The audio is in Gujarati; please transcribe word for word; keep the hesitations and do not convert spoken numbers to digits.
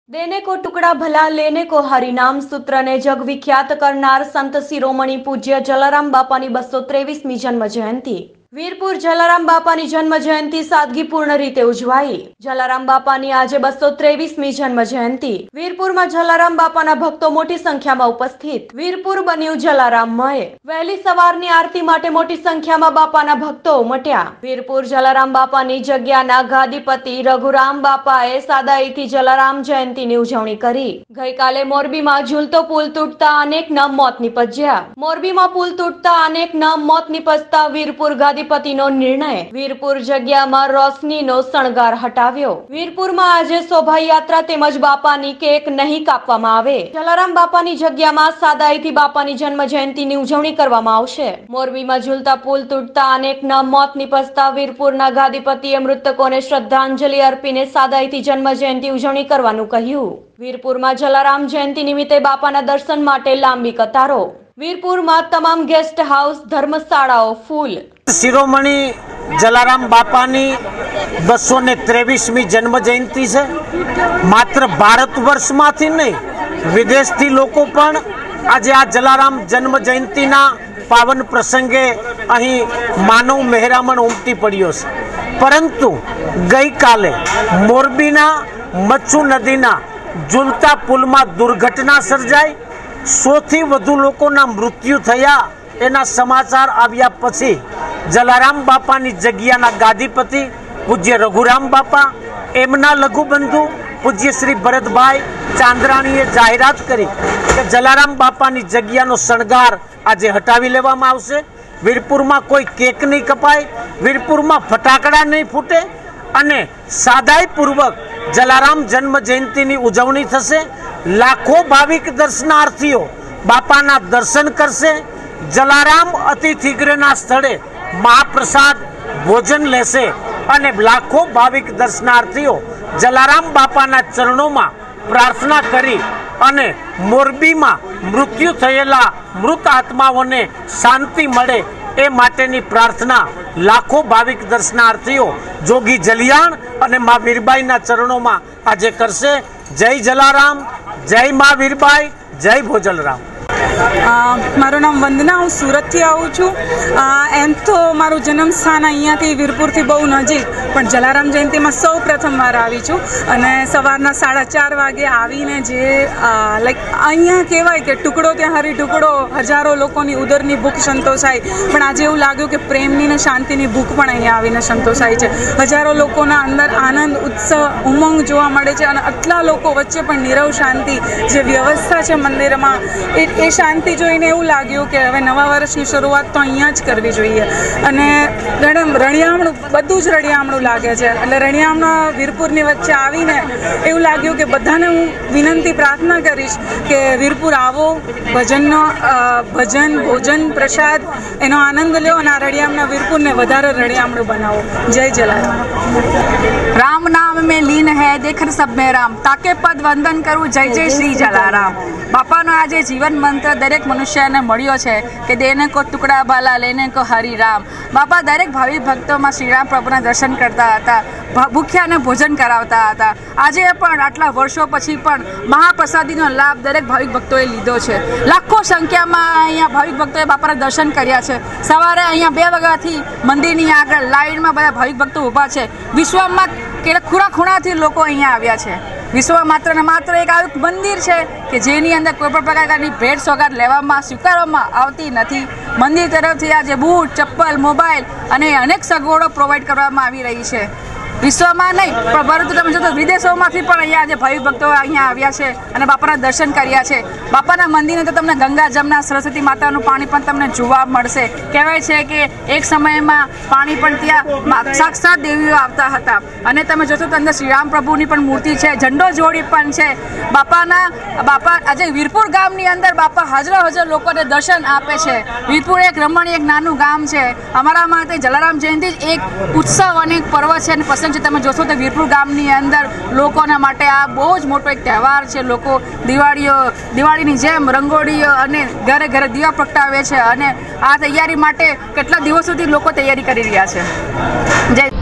देने को टुकड़ा भला लेने को हरिनाम सूत्र ने जग विख्यात करनार संत शिरोमणि पूज्य जलाराम बापानी बसो त्रेवीसमी जन्म जयंती વીરપુર જલારામ બાપાની જન્મ જયંતિ સાદગીપૂર્ણ રીતે ઉજવાઈ। જલારામ બાપાની આજે બસો ત્રેવીસમી જન્મ જયંતિ વીરપુરમાં જલારામ બાપાના ભક્તો મોટી સંખ્યામાં ઉપસ્થિત। વીરપુર બન્યું જલારામમય। વહેલી સવારની આરતી માટે મોટી સંખ્યામાં બાપાના ભક્તો ઉમટ્યા। વીરપુર જલારામ બાપાની જગ્યાના ગાદીપતિ રઘુરામ બાપાએ સાદાઈથી જલારામ જયંતિની ઉજવણી કરી। ગઈકાલે મોરબીમાં ઝૂલતો પુલ તૂટતા અનેકના મોત નિપજ્યા। મોરબીમાં પુલ તૂટતા અનેકના મોત નિપજતા વીરપુર ગાદી પતિનો નિર્ણય વીરપુર જગ્યામાં રોશનીનો શણગાર હટાવ્યો। વીરપુરમાં આજે શોભાયાત્રા તેમજ બાપાની કેક નહીં કાપવામાં આવે। જલારામ બાપાની જગ્યામાં સાદાઈથી બાપાની જન્મ જયંતિની ઉજવણી કરવામાં આવશે। મોરબીમાં ઝૂલતા પુલ તૂટતા અનેકના મોત નિપજતા વીરપુરના ગાદીપતિએ મૃતકોને શ્રદ્ધાંજલિ અર્પીને સાદાઈથી જન્મ જયંતિ ઉજવણી કરવાનું કહ્યું। વીરપુરમાં જલારામ જયંતિ નિમિત્તે બાપાના દર્શન માટે લાંબી કતારો। વીરપુરમાં તમામ ગેસ્ટ હાઉસ ધર્મશાળાઓ ફૂલ। शिरोमणि जलाराम बापानी बसो ने त्रेवीसमी जन्म जयंती है। मात्र भारतवर्ष में नहीं विदेश थी लोको पण आज आ जलाराम जन्म जयंती ना पावन प्रसंगे अहीं मानव मेहरामण उमटी पड़्यो छे। परंतु गई काले मोरबीना मच्छू नदीना झूलता पुल में दुर्घटना सर्जाई। सौ थी वधु लोकोना मृत्यु थया एना समाचार आव्या पछी जलाराम बापानी जग्याना गादीपति पूज्य रघुराम बापा एमना लघुबंधु पूज्य श्री भरतभाई चांद्राणीए जाहेरात करी कि जलाराम बापानी जग्यानो शणगार आज हटावी लेवामां आवशे। वीरपुरमां कोई केक नहीं कपाय, वीरपुरमां फटाकड़ा नहीं फूटे अने सादाईपूर्वक जलाराम जन्म जयंतीनी उजवणी थशे। लाखों भाविक दर्शनार्थीओ बापाना दर्शन करशे। जलाराम अतिथिगृहना स्थळे महाप्रसाद भोजन लेशे अने लाखों भाविक दर्शनार्थीओ जलाराम बापाना चरणों में प्रार्थना करी अने मोरबी में मृत्यु थयेला मृत आत्माओने शांति मळे ए माटेनी प्रार्थना लाखों भाविक दर्शनार्थीओ जोगी जलियाण अने मां वीरबाईना चरणों में आजे करशे। जय जलाराम, जय मां वीरबाई, जय भोजलराम। मारू नाम वंदना, हूँ सूरत थी आऊँ छूँ। एम तो मारू जन्म स्थान अहींया थी वीरपुर थी बहु नजीक, पण जलाराम जयंती में सौ प्रथम वार आवी छूँ अने सवारना साढ़ा चार वागे आवीने जे लाइक अहींया कहेवाय के टुकड़ो त्यां हरी टुकड़ो हजारों लोकोनी उदरनी भूख संतोषाय, पण आज एवुं लाग्युं के प्रेमनी ने शांतिनी भूख पण अहींया आवीने संतोषाय छे। हजारों लोकोना अंदर आनंद उत्सव उमंग जोवा मळे छे अने आटला लोको वच्चे पण नीरव शांति जे व्यवस्था छे मंदिरमां ए शांति जोईने एवुं लाग्युं के हवे नवा वर्षनी शरूआत तो अहींया ज करवी जोईए। अने रणियामणुं बधुं ज रणियामणुं लागे छे એટલે રણિયામણા વીરપુરની વચ્ચે આવીને એવું લાગ્યું કે બધાને હું વિનંતી પ્રાર્થના કરીશ કે વીરપુર આવો, ભજનનો ભજન ભોજન પ્રસાદ એનો આનંદ લ્યો અને આ રણિયામણા વીરપુરને વધારે રણિયામણું બનાવો। જય જલારામ। राम नाम में लीन है देखर सब में राम, ताके पद वंदन करूँ जय जय श्री जलाराम। बापानो આજે જીવન મંત્ર દરેક મનુષ્યને મળ્યો છે કે દેને કો ટુકડા ભલા લેને કો હરિ રામ। બાપા દરેક ભાવિક ભક્તોમાં શ્રીરામ પ્રભુના દર્શન કરતા હતા, ભૂખ્યાને ભોજન કરાવતા હતા। આજે પણ આટલા વર્ષો પછી પણ મહાપ્રસાદીનો લાભ દરેક ભાવિક ભક્તોએ લીધો છે। લાખો સંખ્યામાં અહીંયા ભાવિક ભક્તોએ બાપાના દર્શન કર્યા છે। સવારે અહીંયા બે વાગ્યાથી મંદિરની આગળ લાઈનમાં બધા ભાવિક ભક્તો ઊભા છે। વિશ્વમાં કે ખૂણા ખૂણાથી લોકો અહીંયા આવ્યા છે। વિશ્વમાં માત્ર ને માત્ર એક આવું મંદિર છે કે જેની અંદર કોઈ પણ પ્રકારની ભેટ સોગાદ લેવામાં સ્વીકારવામાં આવતી નથી। મંદિર તરફથી આજે બૂટ, ચપ્પલ, મોબાઈલ અને અનેક સગવડો પ્રોવાઈડ કરવામાં આવી રહી છે। વિશ્વમાં નહીં પણ પરંતુ તમે જો તો વિદેશોમાંથી પણ અહીંયા આજે ભાવિક ભક્તો અહીંયા આવ્યા છે અને બાપાના દર્શન કર્યા છે। બાપાના મંદિરે તો તમને ગંગા જમના સરસ્વતી માતાનું પાણી પણ તમને જોવા મળશે। કહેવાય છે કે એક સમયમાં પાણી પણ ત્યાં સાક્ષાત દેવીઓ આવતા હતા અને તમે જોશો તો અંદર શ્રીરામ પ્રભુની પણ મૂર્તિ છે, ઝંડો જોડી પણ છે। બાપાના બાપા આજે વીરપુર ગામની અંદર બાપા હજારો હજાર લોકોને દર્શન આપે છે। વીરપુર એક રમણીય એક નાનું ગામ છે। અમારા માટે જલારામ જયંતિ એક ઉત્સવ અને એક પર્વ છે અને પસંદ છે। તમે જોશો તો વીરપુર ગામની અંદર લોકોના માટે આ બહુ જ મોટો એક તહેવાર છે। લોકો દિવાળીઓ દિવાળીની જેમ રંગોળીઓ અને ઘરે ઘરે દીવા પ્રગટાવે છે અને આ તૈયારી માટે કેટલા દિવસોથી લોકો તૈયારી કરી રહ્યા છે। જય